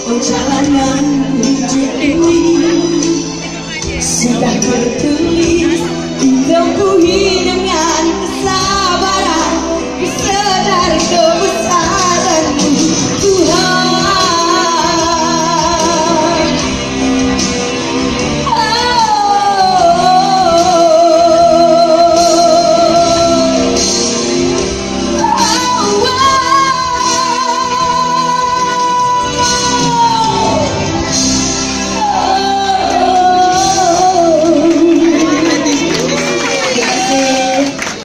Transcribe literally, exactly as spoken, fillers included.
Perjalanan hidup ini sudah tertulis di lembu hidup.